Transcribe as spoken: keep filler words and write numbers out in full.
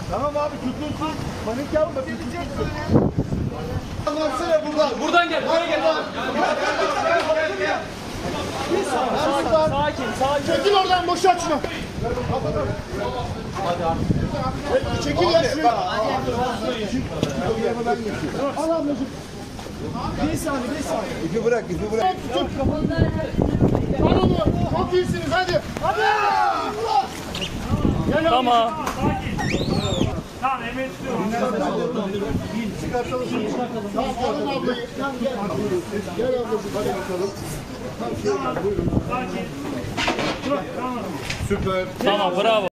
Tamam abi tutuyorsun. Panik yapma. Gelecek böyle. Anlatsana buradan. Buradan gel. Buraya gel. Sakin, sakin, sakin. Çekil oradan, boşalt şunu. Hadi abi. Çekil ya şunu. Al ablacığım. Bir saniye, bir saniye. İpi bırak, ipi bırak. Tut. Al onu. Çok iyisiniz, hadi. Hadi. Tamam. Tamam Emre tutuyorum. Çıkartalım şunu. Tamam, alın ablayı. Gel ablacığım, hadi bakalım. Sakin. Dur, tamam. Süper. Tamam bravo.